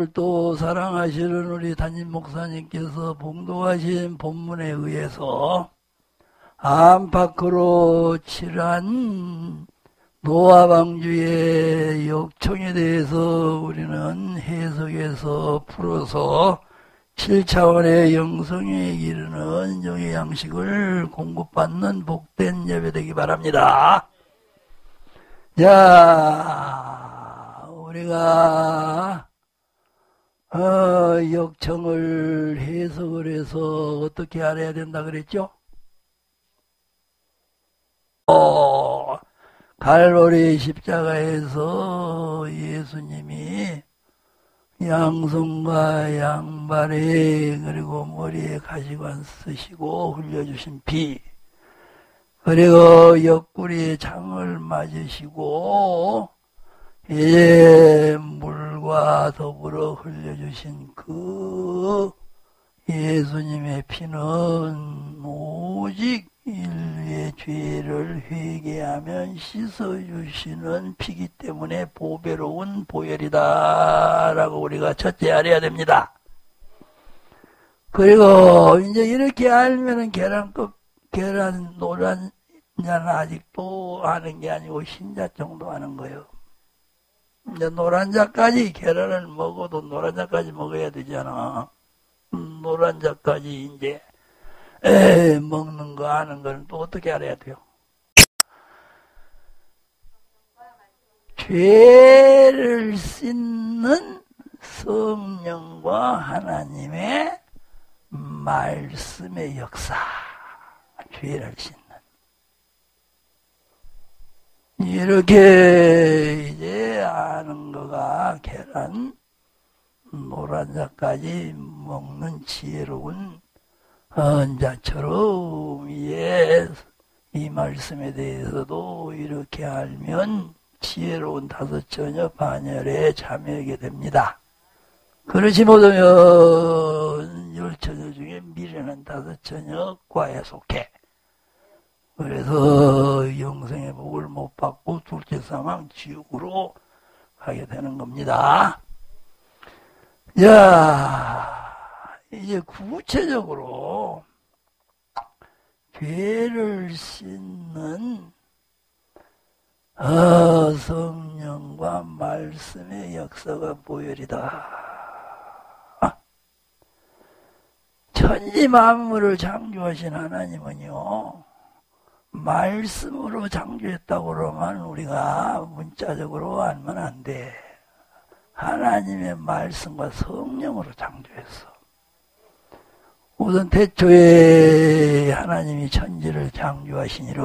오늘 또 사랑하시는 우리 담임 목사님께서 봉독하신 본문에 의해서 안팎으로 칠한 노아방주의 역청에 대해서 우리는 해석해서 풀어서 7차원의 영성에 이르는 영의 양식을 공급받는 복된 예배 되기 바랍니다. 자, 우리가 역청을 해석을 해서 어떻게 알아야 된다 그랬죠? 갈보리 십자가에서 예수님이 양손과 양발에 그리고 머리에 가시관 쓰시고 흘려주신 피, 그리고 옆구리에 창을 맞으시고 이제 물과 더불어 흘려주신 그 예수님의 피는 오직 인류의 죄를 회개하면 씻어주시는 피기 때문에 보배로운 보혈이다 라고 우리가 첫째 알아야 됩니다. 그리고 이제 이렇게 알면은 계란 노란 자는 아직도 아는 게 아니고 흰자 정도 아는 거예요. 이제 노란 자까지 계란을 먹어도 노란 자까지 먹어야 되잖아. 노란 자까지 이제 먹는 거 아는 거는 또 어떻게 알아야 돼요? 죄를 씻는 성령과 하나님의 말씀의 역사. 죄를 씻는. 이렇게 이제 아는 거가 계란, 노란 자까지 먹는 지혜로운 자처럼 이 말씀에 대해서도 이렇게 알면 지혜로운 다섯 처녀 반열에 참여하게 됩니다. 그렇지 못하면 열 처녀 중에 미련한 다섯 처녀 과에 속해. 그래서 영생의 복을 못 받고 둘째 사망 지옥으로 가게 되는 겁니다. 자, 이제 구체적으로 죄를 씻는 성령과 말씀의 역사가 보혈이다. 천지 만물을 창조하신 하나님은요, 말씀으로 창조했다고 그러면 우리가 문자적으로 알면 안 돼. 하나님의 말씀과 성령으로 창조했어. 우선 태초에 하나님이 천지를 창조하시니라.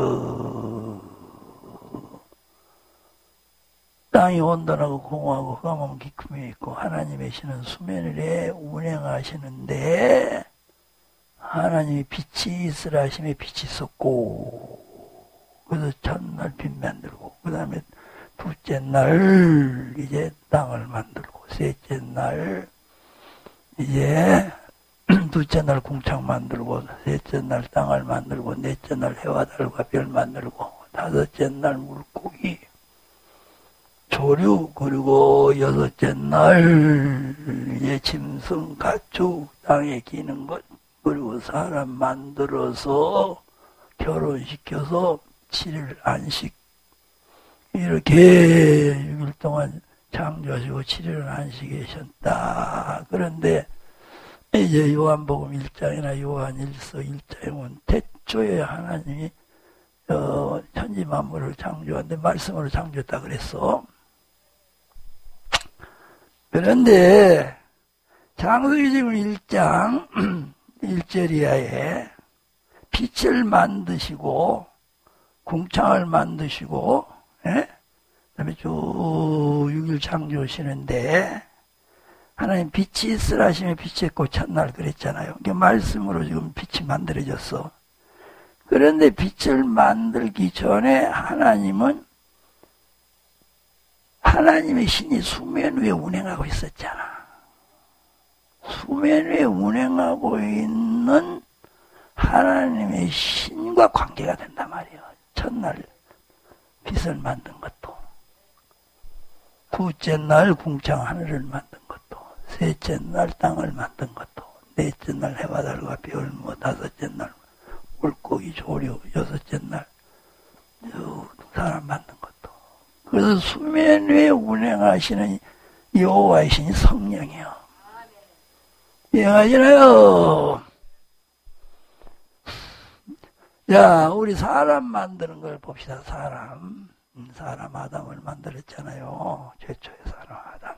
땅이 온전하고 공허하고 흑암은 깊음이 있고 하나님의 신은 수면 위에 운행하시는데 하나님이 빛이 있으라 하심에 빛이 있었고, 그래서 첫날 빛 만들고, 그 다음에 둘째 날 이제 땅을 만들고, 셋째 날 이제 둘째 날 궁창 만들고, 셋째 날 땅을 만들고, 넷째 날 해와 달과 별 만들고, 다섯째 날 물고기, 조류, 그리고 여섯째 날 이제 짐승, 가축, 땅에 기는 것, 그리고 사람 만들어서 결혼시켜서 7일 안식, 이렇게 6일 동안 창조하시고 7일은 안식에 계셨다. 그런데 이제 요한복음 1장이나 요한 1서 1장에 보면 태초에 하나님이 천지 만물을 창조하는데 말씀으로 창조했다 그랬어. 그런데 창세기 지금 1장 1절 이하에 빛을 만드시고 궁창을 만드시고 그다음에 쭉 6일 창조하시는데 하나님 빛이 있으라 하시면 빛이 있고 첫날 그랬잖아요. 그러니까 말씀으로 지금 빛이 만들어졌어. 그런데 빛을 만들기 전에 하나님의 신이 수면 위에 운행하고 있었잖아. 수면 위에 운행하고 있는 하나님의 신과 관계가 된단 말이에요. 첫날 빛을 만든 것도, 둘째 날 궁창 하늘을 만든 것도, 셋째 날 땅을 만든 것도, 넷째 날 해와 달과 별, 다섯째 날 물고기 조류, 여섯째 날 사람 만든 것도. 그래서 수면 위에 운행하시는 여호와의 신이 성령이요. 이해하시나요? 자, 우리 사람 만드는 걸 봅시다. 사람 아담을 만들었잖아요. 최초의 사람 아담.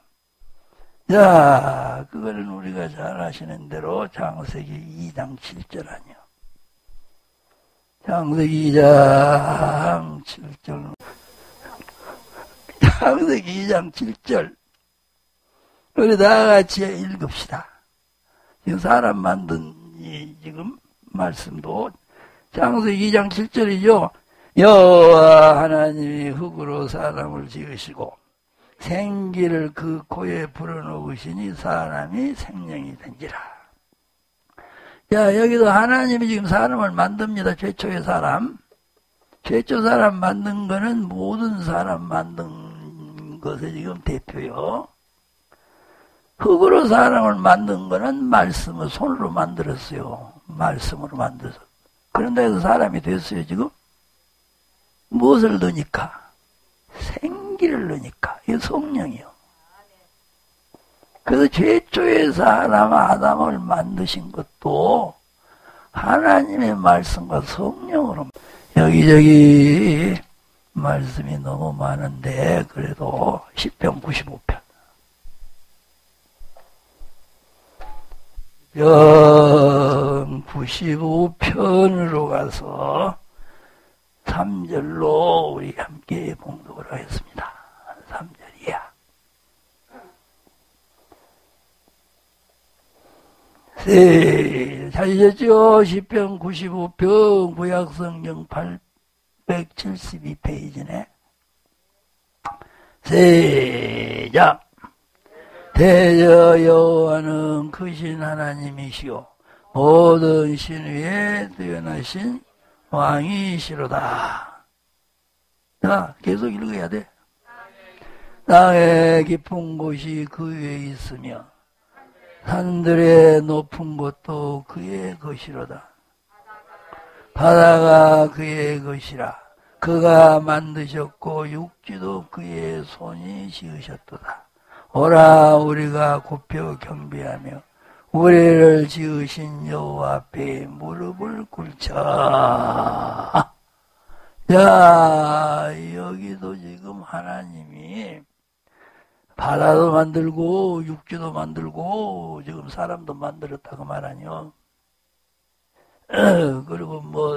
자, 그거는 우리가 잘 아시는 대로 창세기 2장 7절 아니요. 창세기 2장 7절. 창세기 2장 7절. 우리 다 같이 읽읍시다. 지금 사람 만든 이 지금 말씀도 창세기 2장 7절이죠. 여호와 하나님이 흙으로 사람을 지으시고 생기를 그 코에 불어넣으시니 사람이 생명이 된지라. 자, 여기도 하나님이 지금 사람을 만듭니다. 최초의 사람. 최초 사람 만든 거는 모든 사람 만든 것의 지금 대표요. 흙으로 사람을 만든 거는 말씀을 손으로 만들었어요. 말씀으로 만들어서. 그런데 그 사람이 됐어요, 지금. 무엇을 넣으니까? 생기를 넣으니까. 이게 성령이요. 그래서 최초의 사람 아담을 만드신 것도 하나님의 말씀과 성령으로. 여기저기 말씀이 너무 많은데 그래도 10편 95편. 95편으로 가서 3절로 우리 함께 봉독을 하겠습니다. 3절이야. 네, 찾으셨죠? 10편 95편 구약성경 872페이지네. 시작. 대저 여호와는 크신 하나님이시오 모든 신 위에 뛰어나신 왕이시로다. 자, 계속 읽어야 돼. 땅의 깊은 곳이 그 위에 있으며 산들의 높은 곳도 그의 것이로다. 바다가 그의 것이라. 그가 만드셨고 육지도 그의 손이 지으셨도다. 오라 우리가 굽혀 경배하며 우리를 지으신 여호와 앞에 무릎을 꿇자. 자, 여기도 지금 하나님이 바다도 만들고 육지도 만들고 지금 사람도 만들었다고 말하뇨. 그리고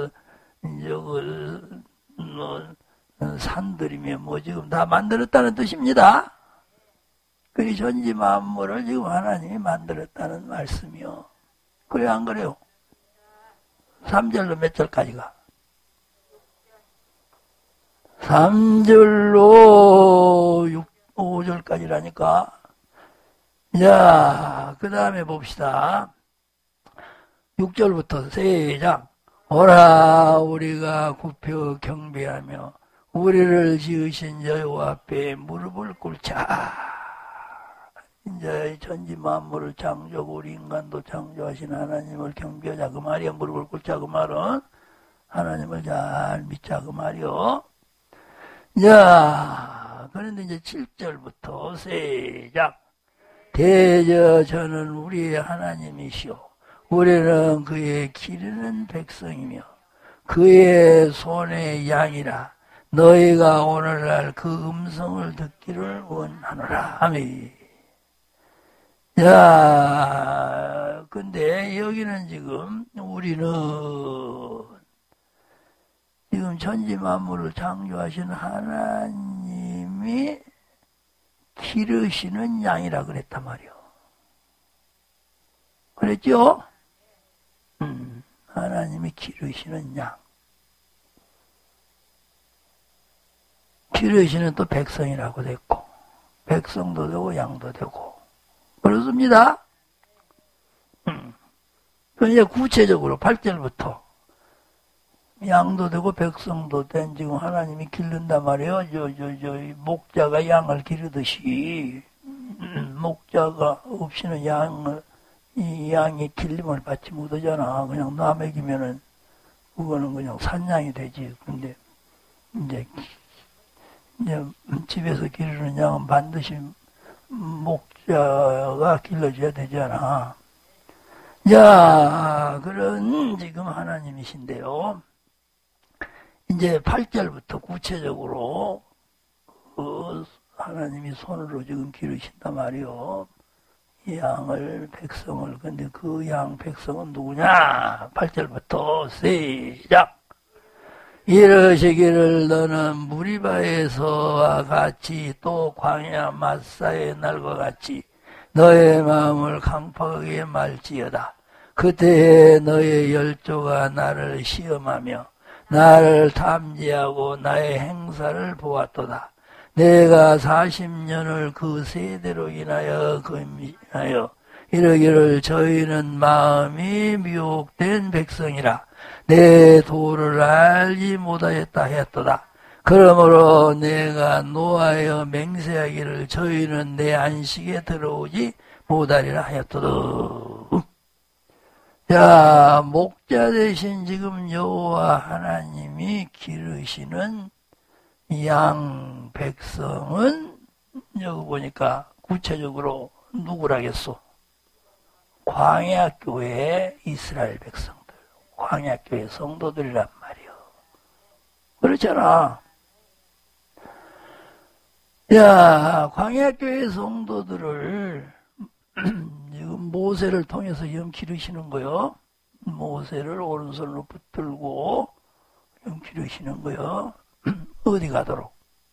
산들이며 지금 다 만들었다는 뜻입니다. 그 전지 만물을 지금 하나님이 만들었다는 말씀이요. 그래요, 안 그래요? 3절로 몇 절까지가? 3절로 5절까지라니까. 자, 그 다음에 봅시다. 6절부터 시작. 오라 우리가 굽혀 경배하며 우리를 지으신 여호와 앞에 무릎을 꿇자. 이제 전지 만물을 창조하고 우리 인간도 창조하신 하나님을 경배하자 그 말이야. 무릎을 꿇자 그 말은 하나님을 잘 믿자 그 말이요. 자, 그런데 이제 7절부터 시작. 대저 저는 우리의 하나님이시오 우리는 그의 기르는 백성이며 그의 손의 양이라. 너희가 오늘날 그 음성을 듣기를 원하노라. 아멘. 자, 근데 여기는 지금 우리는 지금 천지 만물을 창조하신 하나님이 기르시는 양이라 그랬단 말이요. 그랬죠? 하나님이 기르시는 양. 기르시는 또 백성이라고 됐고, 백성도 되고 양도 되고. 그렇습니다. 그러니까 구체적으로 8절부터 양도 되고 백성도 된 지금 하나님이 기른단 말이에요. 목자가 양을 기르듯이 목자가 없이는 이 양이 길림을 받지 못하잖아. 그냥 남에기면은 그거는 그냥 산양이 되지. 근데 이제 집에서 기르는 양은 반드시 목자가 길러줘야 되잖아. 자, 그런 지금 하나님이신데요. 이제 8절부터 구체적으로 하나님이 손으로 지금 기르신단 말이요. 이 양을, 백성을. 근데 그 양, 백성은 누구냐? 8절부터 시작! 이러시기를 너는 무리바에서와 같이 또 광야 마사의 날과 같이 너의 마음을 강팍하게 말지어다. 그때에 너의 열조가 나를 시험하며 나를 탐지하고 나의 행사를 보았도다. 내가 40년을 그 세대로 인하여 이러기를 저희는 마음이 미혹된 백성이라 내 도를 알지 못하였다 했도다. 그러므로 내가 노하여 맹세하기를 저희는 내 안식에 들어오지 못하리라 하였도다. 자, 목자 대신 지금 여호와 하나님이 기르시는 양 백성은 여기 보니까 구체적으로 누구라겠소? 광야교회 이스라엘 백성들, 광야교회 성도들이란 말이요. 그렇잖아. 야, 광야교회 성도들을 지금 모세를 통해서 지금 기르시는 거요. 모세를 오른손으로 붙들고 지금 기르시는 거요. 어디 가도록?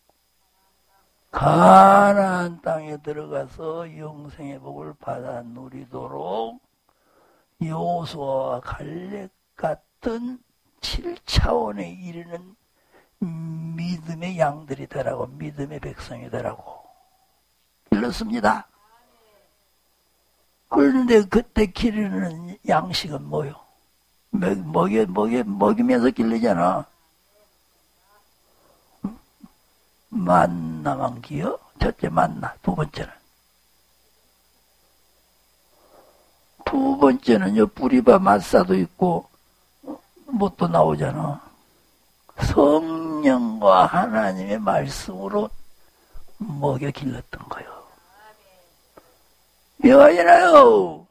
가나안 땅에 들어가서 영생의 복을 받아 누리도록 여호수아와 갈렙 같은 7차원에 이르는 믿음의 양들이 되라고, 믿음의 백성이 되라고 길렀습니다. 그런데 그때 기르는 양식은 뭐요? 먹이면서 길르잖아. 만나만 기어? 첫째 만나. 두 번째는요, 뿌리바 마사도 있고, 뭣도 나오잖아. 성령과 하나님의 말씀으로 먹여 길렀던 거요. 여하잖아요.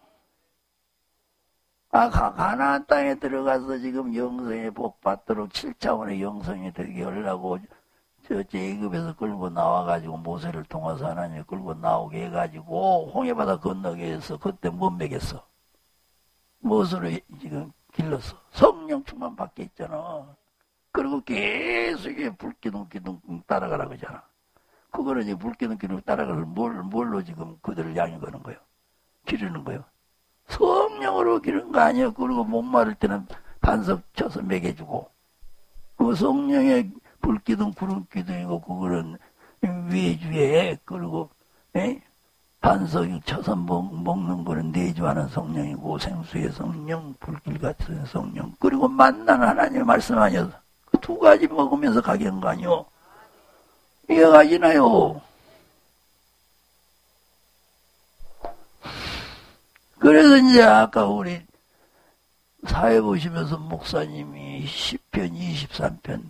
가나안 땅에 들어가서 지금 영성의 복 받도록 7차원의 영성이 되게 하려고 애굽에서 끌고 나와가지고 모세를 통해서 하나님이 끌고 나오게 해가지고 홍해바다 건너게 해서 그때 못 먹였어. 무엇으로 지금 길렀어? 성령 충만 받게 있잖아. 그리고 계속 불기둥 따라가라 그러잖아. 그거는 이제 불기둥 따라가서 뭘로 지금 그들을 양이 거는 거예요? 기르는 거예요. 성령으로 기르는 거 아니에요. 그리고 목마를 때는 반석 쳐서 먹여주고. 그 성령의 불기둥, 구름기둥이고, 그거는 외주에, 그리고, 반석이 쳐서 먹는 거는 내주하는 성령이고, 생수의 성령, 불길 같은 성령, 그리고 만나는 하나님의 말씀 아니어서, 그 두 가지 먹으면서 가게 한 거 아니요? 이해가시나요? 그래서 이제 아까 우리 사회 보시면서 목사님이 10편, 23편,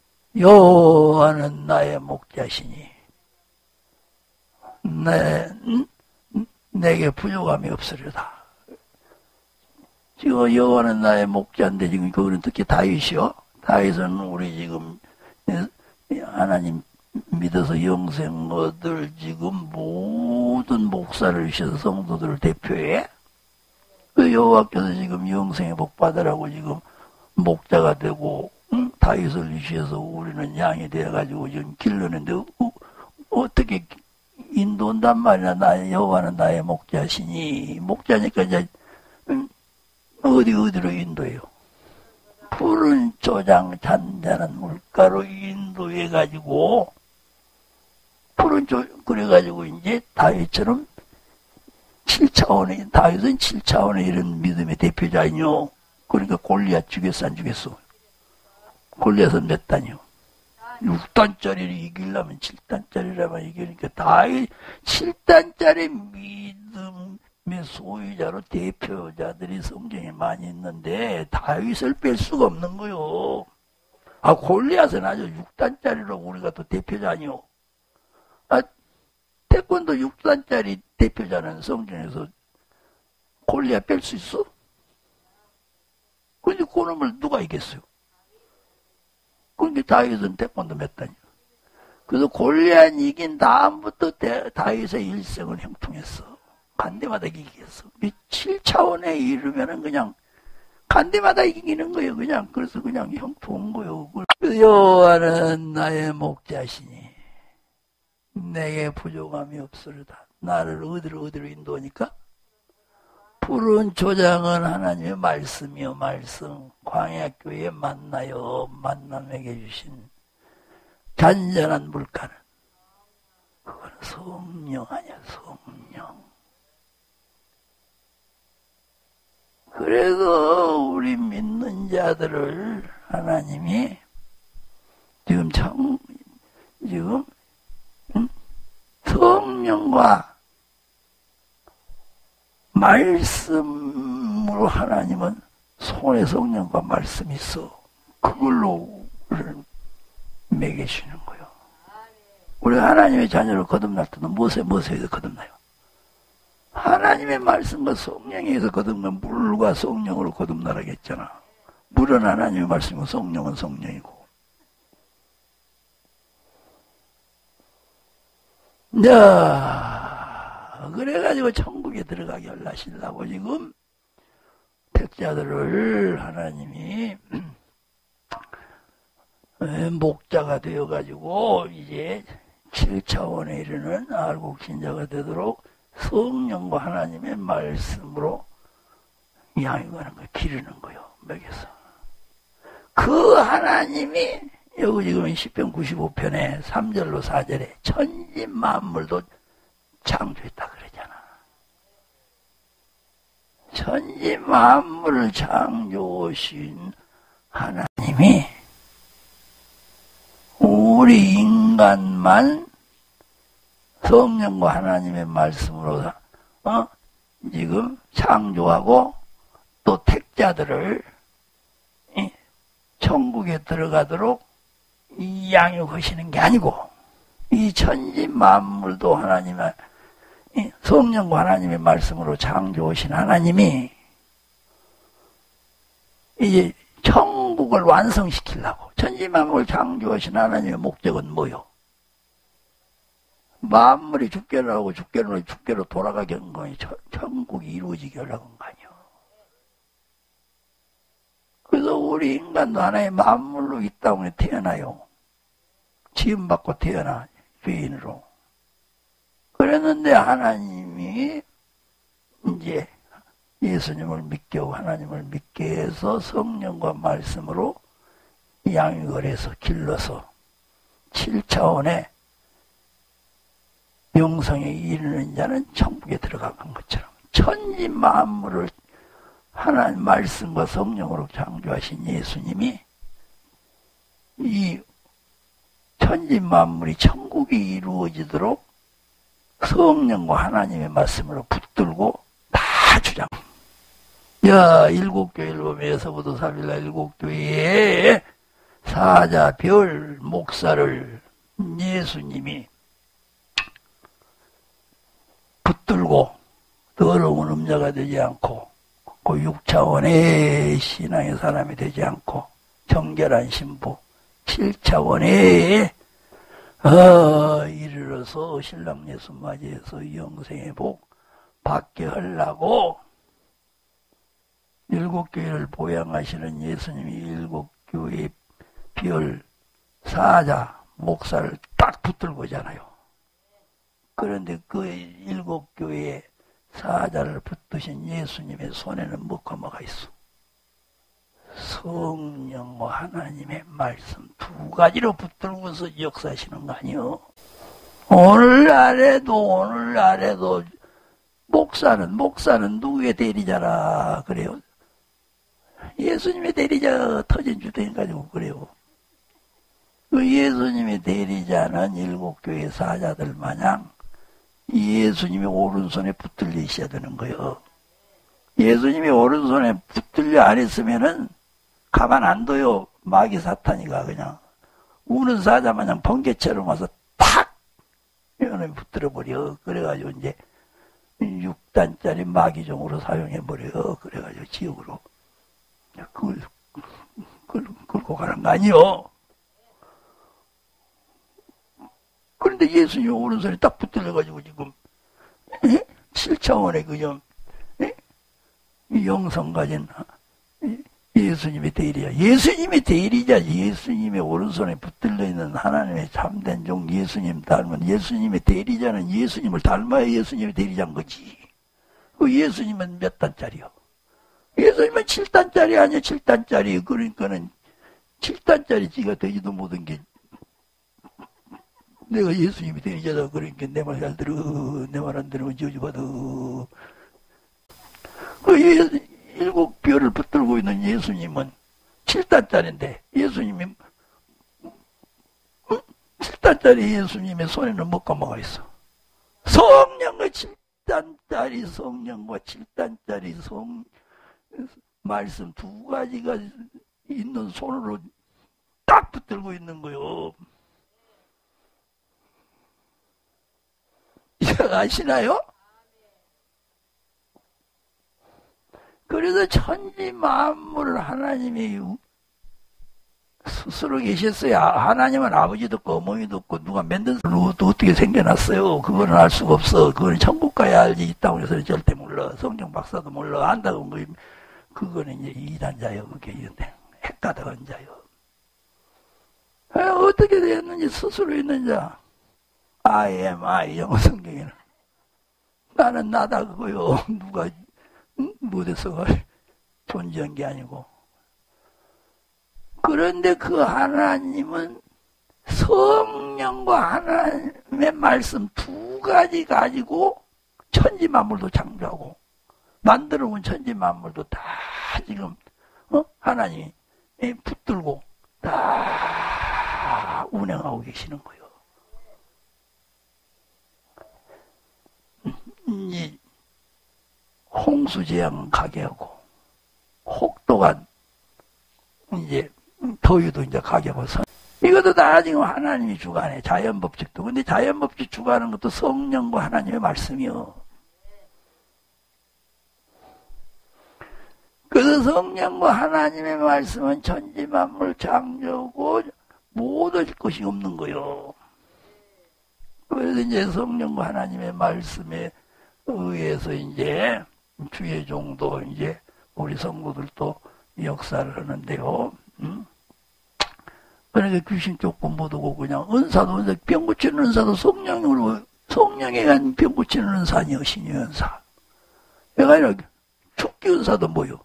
여호와는 나의 목자시니 내게 부족함이 없으리다. 지금 여호와는 나의 목자인데 지금 그거는 특히 다윗이요. 다윗은 우리 지금 하나님 믿어서 영생 얻을 지금 모든 목사를 주셔서 성도들을 대표해. 그 여호와께서 지금 영생의 복 받으라고 지금 목자가 되고 다윗을 주셔서 우리는 양이 되어가지고 지금 길르는데 어떻게 인도한단 말이야. 여호와는 나의 목자시니. 목자니까 이제 어디로 인도해요? 푸른 조장 잔잔한 물가로 인도해가지고 그래가지고 이제 다윗처럼 7차원의 다윗은 7차원의 이런 믿음의 대표자이뇨. 그러니까 골리앗 죽였어 안 죽였어? 골리앗은 몇 단이요? 6단짜리를 이기려면 7단짜리라면 이기니까 다윗 7단짜리 믿음의 소유자로 대표자들이 성경에 많이 있는데 다윗을 뺄 수가 없는 거요. 아, 골리앗은 아주 6단짜리로 우리가 또 대표자 아니요. 아, 태권도 6단짜리 대표자는 성경에서 골리앗 뺄 수 있어? 근데 그놈을 누가 이겼어요? 근데 다윗은 태권도 몇 단이야? 그래서 골리앗 이긴 다음부터 다윗의 일생은 형통했어. 간데마다 이기겠어. 7차원에 이르면은 그냥 간데마다 이기는 거예요. 그냥 그래서 그냥 형통한 거예요. 여호와는 나의 목자시니 내게 부족함이 없으리다. 나를 어디로 인도하니까? 푸른 초장은 하나님의 말씀이요 말씀. 광야교회에 만나요 만남에게 주신 잔잔한 물가는 그건 성령 아니야 성령. 그래서 우리 믿는 자들을 하나님이 지금 성령과 말씀으로 하나님은 손에 성령과 말씀이 있어. 그걸로 우리를 먹이시는 거예요. 우리 하나님의 자녀를 거듭날 때는 무엇에서 거듭나요? 하나님의 말씀과 성령에 의해서 거듭나면 물과 성령으로 거듭나라고 했잖아. 물은 하나님의 말씀이고 성령은 성령이고. 그래가지고 천국에 들어가게 하시려고 지금 택자들을 하나님이 목자가 되어가지고 이제 7차원에 이르는 알곡 신자가 되도록 성령과 하나님의 말씀으로 양육하는 거, 기르는 거요. 먹여서. 그 하나님이 여기 지금 10편 95편에 3절로 4절에 천지 만물도 창조했다 그러잖아. 천지 만물을 창조하신 하나님이 우리 인간만 성령과 하나님의 말씀으로 지금 창조하고 또 택자들을 천국에 들어가도록 양육하시는 게 아니고 이 천지 만물도 하나님의 성령과 하나님의 말씀으로 창조하신 하나님이 이제 천국을 완성시키려고 천지 만물을 창조하신 하나님의 목적은 뭐요? 만물이 죽게로 하고 죽게로 돌아가게 한 거니 천국이 이루어지게 하려고 한 거 아니요. 그래서 우리 인간도 하나의 만물로 이 땅에 태어나요. 지음받고 태어나 죄인으로. 그랬는데 하나님이 이제 예수님을 믿게 하고 하나님을 믿게 해서 성령과 말씀으로 양육을 해서 길러서 7차원의 영성에 이르는 자는 천국에 들어간 것처럼 천지 만물을 하나님 말씀과 성령으로 창조하신 예수님이 이 천지 만물이 천국이 이루어지도록 성령과 하나님의 말씀으로 붙들고 다 주장. 일곱 교회 일곱에서부터 3일날 일곱 교회에 사자 별 목사를 예수님이 붙들고 더러운 음녀가 되지 않고 그 6차원의 신앙의 사람이 되지 않고 정결한 신부 7차원에 이르러서 신랑 예수 맞이해서 영생의 복 받게 하려고 일곱 교회를 보양하시는 예수님이 일곱 교회의 별 사자 목사를 딱 붙들고잖아요. 그런데 그 일곱 교회의 사자를 붙드신 예수님의 손에는 뭐가 있어? 성령과 하나님의 말씀 두 가지로 붙들고서 역사하시는 거 아니요? 오늘날에도 목사는 누구의 대리자라 그래요? 예수님의 대리자 터진 주택 가지고 그래요. 그 예수님의 대리자는 일곱 교회 사자들 마냥 예수님이 오른손에 붙들려 있어야 되는 거예요. 예수님이 오른손에 붙들려 안 했으면은 가만 안 둬요. 마귀 사탄이가 그냥 우는 사자 마냥 번개처럼 와서 탁! 이놈에 붙들어버려. 그래가지고 이제 6단짜리 마귀종으로 사용해버려. 그래가지고 지옥으로 그걸 끌고 가는 거 아니요. 그런데 예수님 오른손에 딱 붙들려가지고 지금 7차원의 그저 영성 가진 예수님의 대리자. 예수님의 대리자, 예수님의 오른손에 붙들려 있는 하나님의 참된 종 예수님 닮은 예수님의 대리자는 예수님을 닮아야 예수님의 대리자인 거지. 그 예수님은 몇 단짜리요? 예수님은 7단짜리 아니야, 7단짜리. 그러니까는 7단짜리 지가 되지도 못한 게 내가 예수님이 대리자다. 그러니까 내 말 잘 들어. 내 말 안 들으면 저주받아. 그 일곱 뼈를 붙들고 있는 예수님은 7단짜리인데 예수님이 7단짜리 예수님의 손에는 뭐가 있어? 성령과 7단짜리 성령과 7단짜리 말씀 두 가지가 있는 손으로 딱 붙들고 있는 거요. 이거 아시나요? 그래서 천지 만물을 하나님이 스스로 계셨어요. 하나님은 아버지도 없고 어머니도 없고 누가 만든 사람도 어떻게 생겨났어요. 그거는 알 수가 없어. 그거는 천국 가야 알지. 이 땅에서는 절대 몰라. 성경 박사도 몰라. 안다고 뭐 그거는 이제 이단자요. 그게 핵가득한 자요. 어떻게 되었는지 스스로 있는 자. I am I. 영어 성경에는 나는 나다 그거요. 누가 못해서 존재한 게 아니고. 그런데 그 하나님은 성령과 하나님의 말씀 두 가지 가지고 천지 만물도 창조하고 만들어 온 천지 만물도 다 지금 하나님이 붙들고 다 운행하고 계시는 거예요. 이 홍수재앙은 가게 하고 혹독한 이제 더위도 이제 가게 하고 이것도 다 지금 하나님이 주관해. 자연법칙도. 근데 자연법칙 주관하는 것도 성령과 하나님의 말씀이요. 그래서 성령과 하나님의 말씀은 천지만물 창조고 못 얻을 것이 없는 거요. 그래서 이제 성령과 하나님의 말씀에 의해서 이제 주의 종도 이제 우리 성도들도 역사를 하는데요. 그러니까 귀신 쫓고 못 오고 그냥 은사도 병 고치는 은사도 성령에 의한 병 고치는 은사 아니요. 신의 은사. 내가 이렇게 죽기 은사도 뭐요?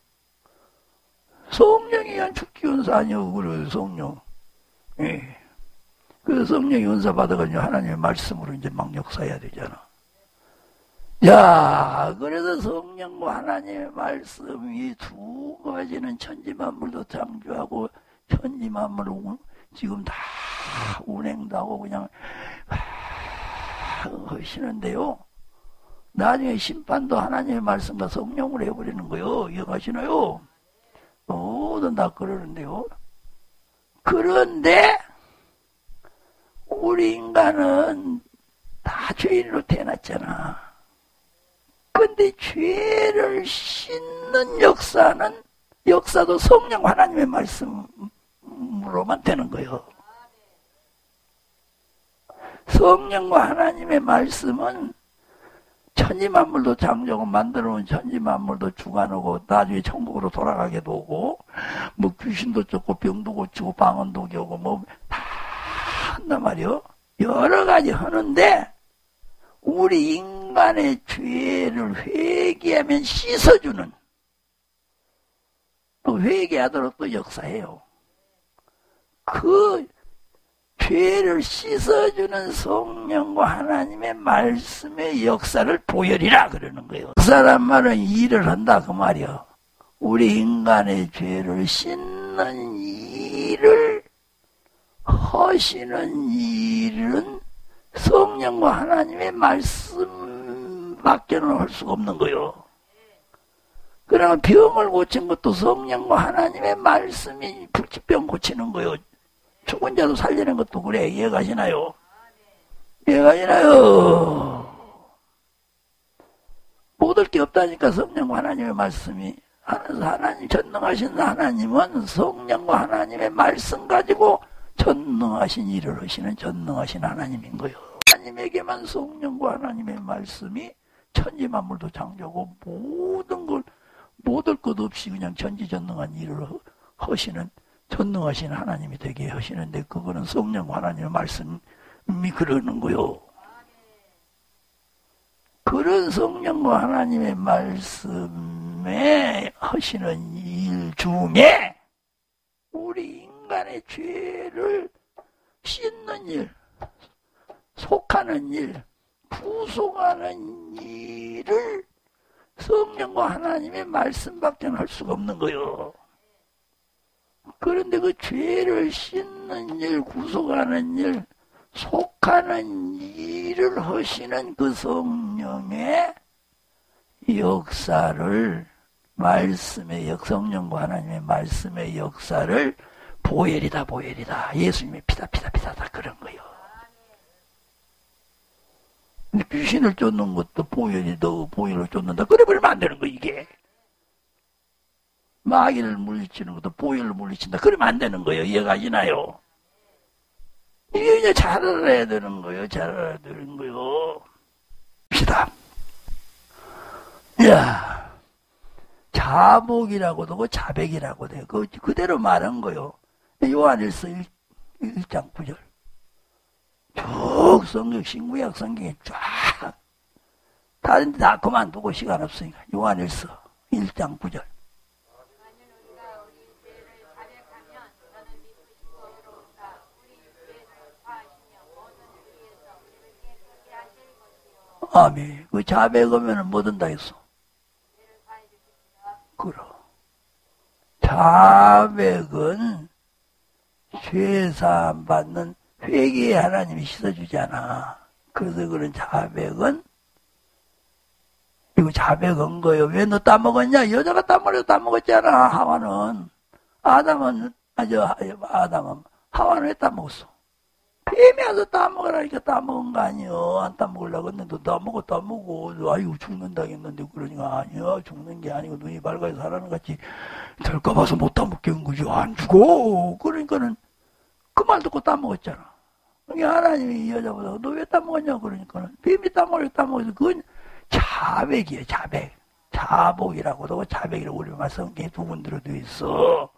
성령에 의한 죽기 은사 아니요. 그래 성령. 예. 그래서 성령의 은사 받아가지고 하나님의 말씀으로 이제 막 역사해야 되잖아. 야, 그래서 성령과 하나님의 말씀 이 두 가지는 천지만물도 창조하고 천지만물을 지금 다 운행도 하고 그냥 하시는데요. 나중에 심판도 하나님의 말씀과 성령으로 해버리는 거요. 이해가시나요? 모든 다 그러는데요. 그런데 우리 인간은 다 죄인으로 태어났잖아. 근데 죄를 씻는 역사도 성령 하나님의 말씀으로만 되는 거예요. 성령과 하나님의 말씀은 천지만물도 창조하고 만들어온 천지만물도 주관하고 나중에 천국으로 돌아가게도 오고 뭐 귀신도 쫓고 병도 고치고 방언도 겨우고 뭐 다 한단 말이요. 여러 가지 하는데 우리 인간의 죄를 회개하면 씻어주는 또 회개하도록 또 역사해요. 그 죄를 씻어주는 성령과 하나님의 말씀의 역사를 보혈이라 그러는 거예요. 역사란 말은 일을 한다 그 말이요. 우리 인간의 죄를 씻는 일을 하시는 일은 성령과 하나님의 말씀밖에는 할 수가 없는 거요. 그러면 병을 고친 것도 성령과 하나님의 말씀이 불치병 고치는 거요. 죽은 자도 살리는 것도 그래. 이해가시나요? 이해가시나요? 못할 게 없다니까 성령과 하나님의 말씀이. 하나님 전능하신 하나님은 성령과 하나님의 말씀 가지고 전능하신 일을 하시는 전능하신 하나님인 거예요. 하나님에게만 성령과 하나님의 말씀이 천지만물도 창조하고 모든 걸 못할 것 없이 그냥 전지전능한 일을 하시는 전능하신 하나님이 되게 하시는데 그거는 성령과 하나님의 말씀이 그러는 거요. 그런 성령과 하나님의 말씀에 하시는 일 중에 우리 인간의 죄를 씻는 일, 속하는 일, 부속하는 일을 성령과 하나님의 말씀밖에 할 수가 없는 거요. 그런데 그 죄를 씻는 일, 구속하는 일, 속하는 일을 하시는 그 성령의 역사를 말씀의 성령과 하나님의 말씀의 역사를 보혈이다 예수님의 피다 다 그런 거요. 근데 귀신을 쫓는 것도 보혈을 쫓는다 그래 버리면 안 되는 거 이게. 마귀를 물리치는 것도 보혈을 물리친다 그러면 안 되는 거예요. 이해가시나요? 이게 이제 잘 알아야 되는 거예요. 잘 알아야 되는 거예요. 봅시다. 야, 자복이라고도 하고 자백이라고도 해요. 그대로 말한 거요. 요한일서 1장 9절. 쭉 성경, 신구약 성경에 쫙. 다른 데 다 그만두고 시간 없으니까. 요한일서 1장 9절. 아멘. 그 자백하면 뭐 된다 했어? 그럼. 자백은 죄사함 받는 회개의 하나님이 씻어주잖아. 그래서 그런 자백은 이거 자백한 거예요. 왜 너 따먹었냐? 여자가 따먹었잖아. 하와는. 아담은 하와는 왜 따먹었어? 뱀이 와서 따먹으라니까 따먹은 거 아니여. 안 따먹으려고 했는데 따먹어. 아이고 죽는다 했는데 그러니까 아니야. 죽는 게 아니고 눈이 밝아서 사람을 같이 될까 봐서 못 따먹게 한 거지. 안 죽어. 그러니까는 그 말 듣고 따먹었잖아. 그러니까 하나님이 이 여자보다 너 왜 따먹었냐 그러니까는 뱀이 따먹어서 그건 자백이에요. 자백. 자복이라고도 하고 자백이라고 우리 성경에 두 군데로 되어 있어.